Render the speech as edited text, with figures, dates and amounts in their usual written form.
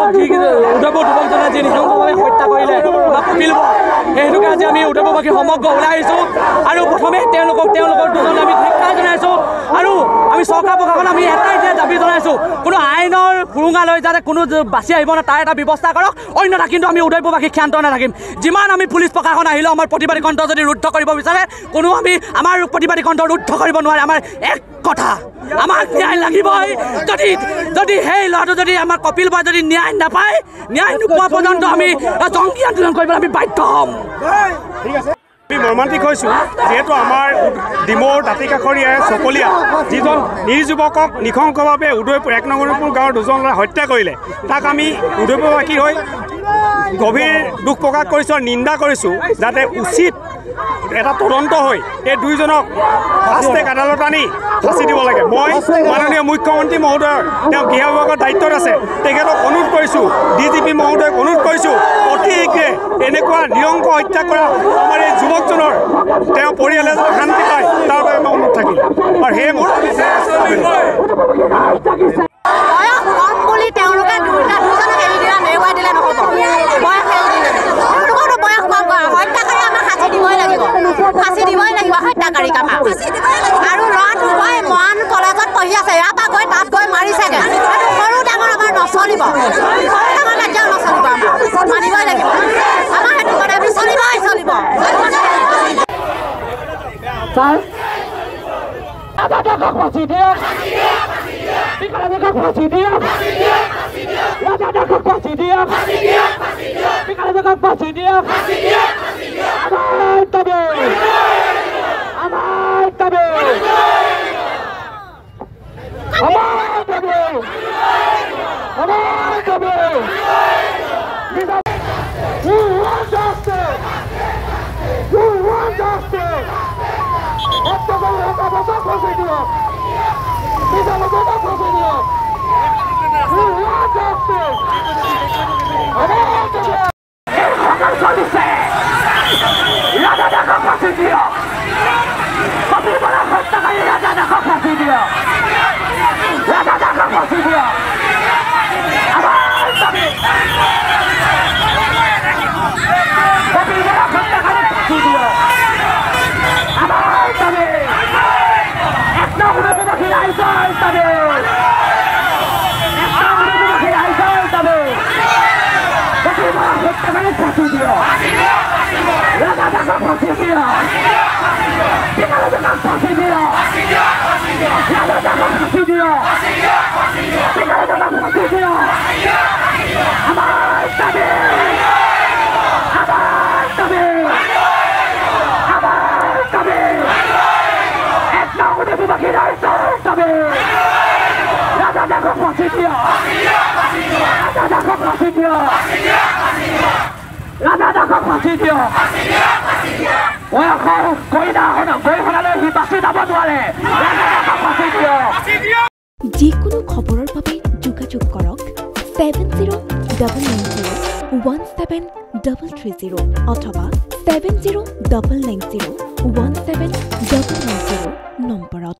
উদ্ধৱ ধ্ৰুৱকজনে যি নিশংসভাৱে হত্যা কৰিলে বা কপিল সেইটোকে আজি আমি উদ্ধৱবাসী সমগ্ৰ ওলাই আহিছোঁ আৰু প্ৰথমে তেওঁলোকৰ দুজনে আমি ধিক্কাৰ জনাইছোঁ আৰু আমি চৰকাৰ প্ৰশাসন আমি এটাই দাবী জনাইছোঁ কোনো আইনৰ সুৰুঙা লৈ যাতে কোনো বাচি আহিব না তাৰ এটা ব্যৱস্থা কৰক অন্যথা কিন্তু আমি উদ্ধৱবাসী ক্ষান্ত নাথাকিম যিমান আমি পুলিচ প্ৰশাসন আহিলেও আমাৰ প্ৰতিবাদী কণ্ঠ যদি ৰুদ্ধ কৰিব বিচাৰে কোনো আমি আমাৰ প্ৰতিবাদী কণ্ঠ ৰুদ্ধ কৰিব নোৱাৰে আমাৰ এক কথা আমাক ন্যায় লাগিবই যদি সেই ল'ৰাটো যদি আমাৰ কপিল বৰাই যদি ন্যায় নাপায় ন্যায় নোপোৱা পৰ্যন্ত আমি জংগী আন্দোলন কৰিবলৈ আমি বাধ্য হ'ম আমি মৰ্মান্তিক হৈছোঁ যিহেতু আমাৰ ডিমৌৰ দাঁতিকাষৰীয়া চকলীয়া যিজন নিৰ্যুৱকক নিশংসভাৱে উদয়পুৰ ১ নং উদয়পুৰ গাঁৱৰ দুজন ল'ৰাই হত্যা কৰিলে তাক আমি উদয়পুৰবাসী হৈ গভীৰ দুখ প্ৰকাশ কৰিছোঁ আৰু নিন্দা কৰিছোঁ যাতে উচিত এটা তদন্ত হৈ এই দুইজনক ফাষ্টেক আদালত আনি ফাঁচি দিব লাগে মই মাননীয় মুখ্যমন্ত্ৰী মহোদয়ৰ তেওঁ গৃহ বিভাগৰ দায়িত্বত আছে তেখেতক অনুৰোধ কৰিছোঁ DGP মহোদয়ক অনুৰোধ কৰিছোঁ অতি শীঘ্ৰে এনেকুৱা নিৰংক হত্যা কৰা আমাৰ এই যুৱকজনৰ তেওঁ পৰিয়ালে যাতে শান্তি পায় তাৰ বাবে মই অনুৰোধ থাকিল আৰু সেয়ে মোৰ ফাঁচি দিবই লাগিব হত্যাকাৰী কাম আৰু ল'ৰাটো গৈ মহান কলেজত পঢ়ি আছে ইয়াৰ পৰা গৈ তাত গৈ মাৰিছেগৈ সৰু ডাঙৰ আমাৰ নচলিব সৰু ডাঙৰ কাজিয়া নচলিব আমাৰ মানিবই লাগিব আমাৰ সেইটো কথা আমি চলিবই চলিব যিকোনো খবৰৰ বাবে যোগাযোগ কৰক 7099017330 অথবা 7099017990 নম্বৰত।